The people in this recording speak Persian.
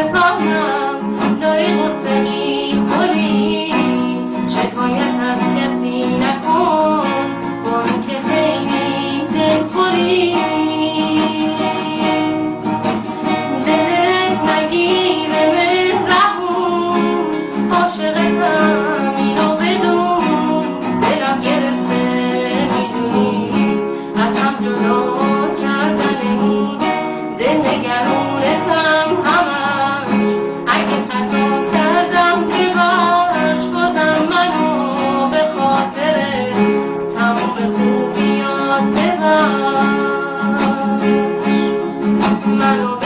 بفهمم داری قصه میخوری، شکایت از کسی نکن با اینکه خیلی دلخوری. دلت نگیره مهربون، عاشقتم اینو بدون، دلم گرفته میدونی از هم جدا کردنمون، دل نگرونتم همش، اگه خطا کردم ببخش، بازم منو به خاطر تمام خوبیات ببخش، منو